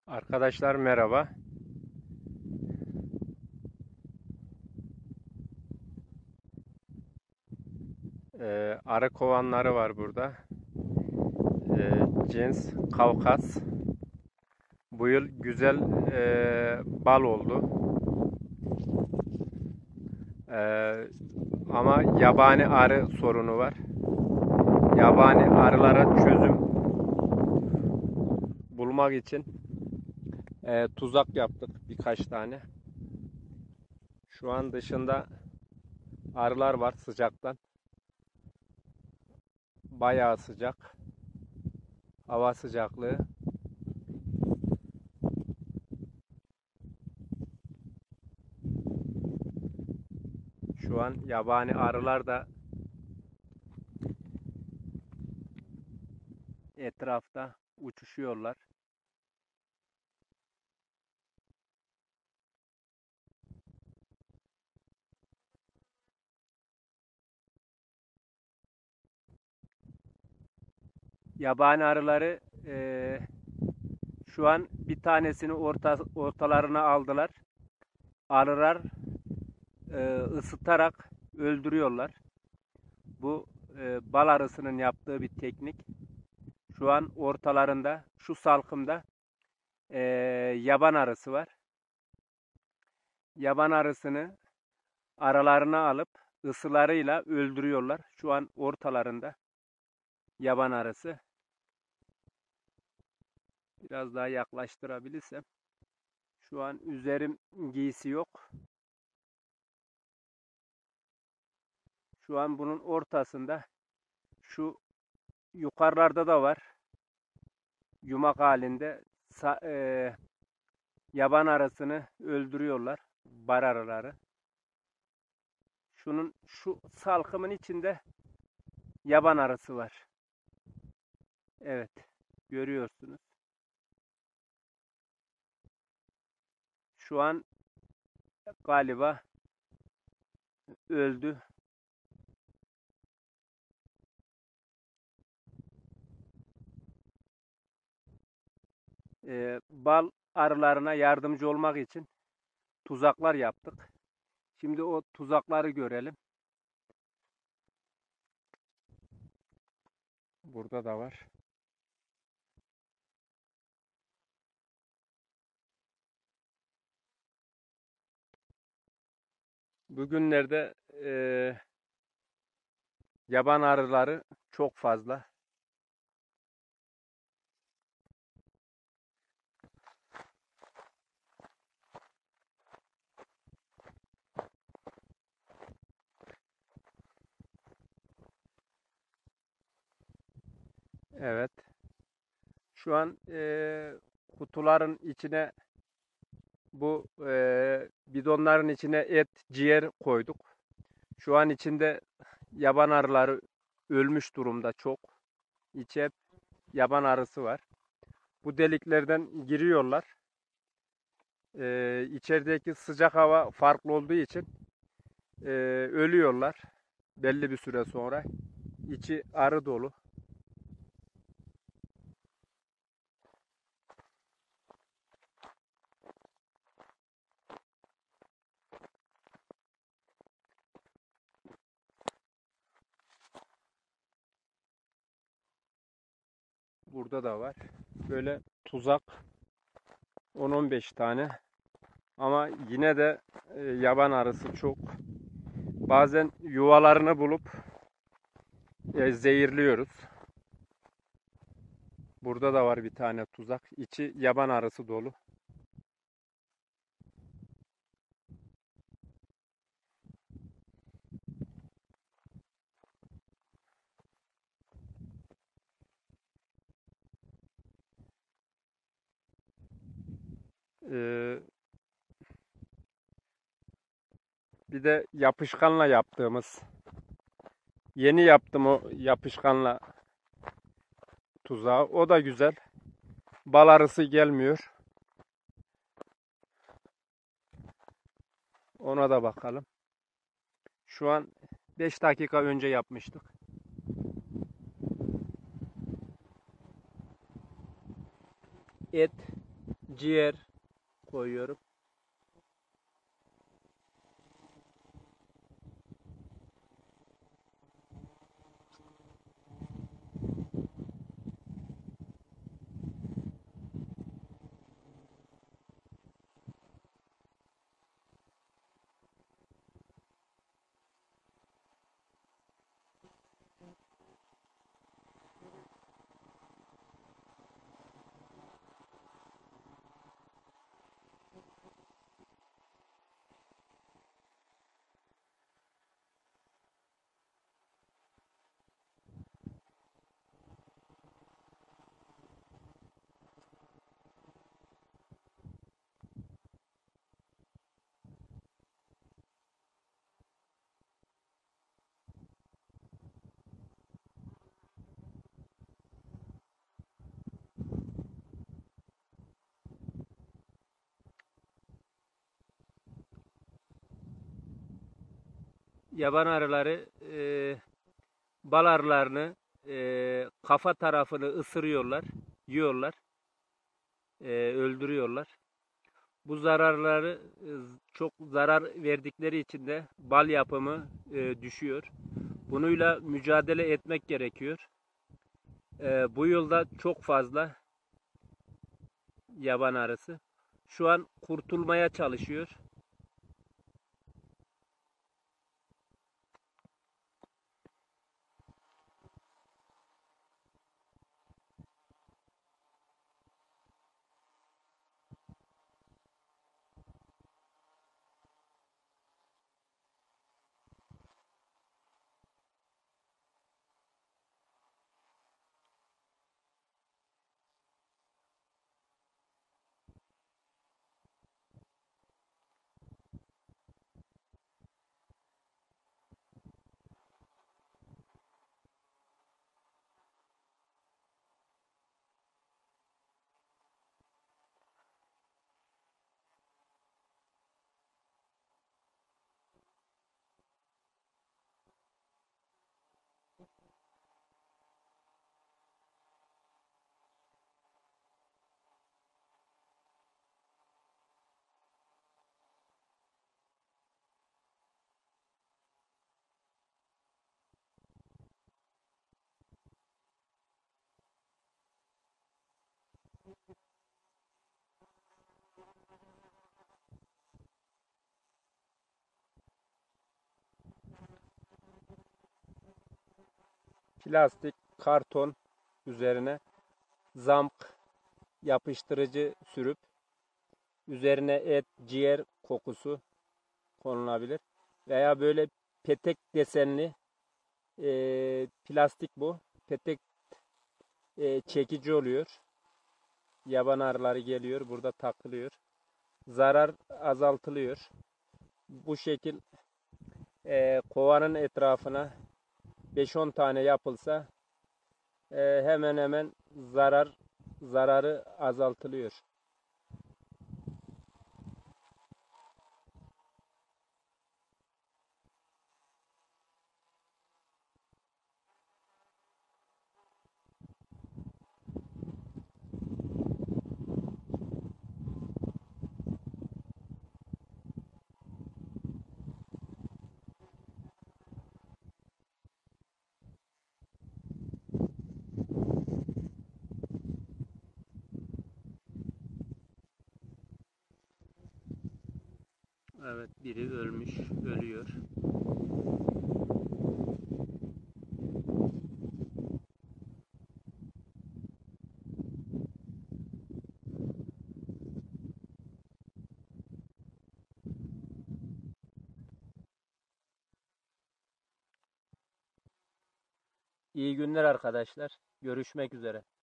Arkadaşlar merhaba. Arı kovanları var burada. Cins Kavkas. Bu yıl güzel bal oldu. Ee, Ama yabani arı sorunu var. Yabani arılara çözüm bulmak için tuzak yaptık birkaç tane. Şu an dışında arılar var sıcaktan. Bayağı sıcak. Hava sıcaklığı. Şu an yabani arılar da etrafta uçuşuyorlar. Yabani arıları şu an bir tanesini ortalarına aldılar. Arılar ısıtarak öldürüyorlar. Bu bal arısının yaptığı bir teknik. Şu an ortalarında, şu salkımda yaban arısı var. Yaban arısını aralarına alıp ısılarıyla öldürüyorlar. Şu an ortalarında yaban arısı. Biraz daha yaklaştırabilirsem. Şu an üzerim giysi yok. Şu an bunun ortasında, şu yukarılarda da var. Yumak halinde yaban arısını öldürüyorlar. Bar arıları. Şu salkımın içinde yaban arısı var. Evet. Görüyorsunuz. Şu an galiba öldü. Bal arılarına yardımcı olmak için tuzaklar yaptık. Şimdi o tuzakları görelim. Burada da var. Bugünlerde yaban arıları çok fazla. Evet. Şu an kutuların içine bu bidonların içine et, ciğer koyduk. Şu an içinde yaban arıları ölmüş durumda çok. İçi hep yaban arısı var. Bu deliklerden giriyorlar. İçerideki sıcak hava farklı olduğu için ölüyorlar belli bir süre sonra. İçi arı dolu. Burada da var. Böyle tuzak 10-15 tane. Ama yine de yaban arısı çok. Bazen yuvalarını bulup zehirliyoruz. Burada da var bir tane tuzak. İçi yaban arısı dolu. Ee, Bir de yapışkanla yaptığımız. Yeni yaptım o yapışkanla tuzağı. O da güzel. Bal arısı gelmiyor. Ona da bakalım. Şu an 5 dakika önce yapmıştık. Et, ciğer koyuyorum. Yaban arıları bal arılarını kafa tarafını ısırıyorlar, yiyorlar, öldürüyorlar. Bu zararları çok zarar verdikleri için de bal yapımı düşüyor. Bununla mücadele etmek gerekiyor. Bu yılda çok fazla yaban arısı. Şu an kurtulmaya çalışıyor. Plastik, karton üzerine zamk yapıştırıcı sürüp üzerine et, ciğer kokusu konulabilir. Veya böyle petek desenli plastik bu. Petek çekici oluyor. Yaban arıları geliyor, burada takılıyor. Zarar azaltılıyor. Bu şekil kovanın etrafına 5-10 tane yapılsa hemen hemen zararı azaltılıyor. Evet, biri ölmüş, ölüyor. İyi günler arkadaşlar. Görüşmek üzere.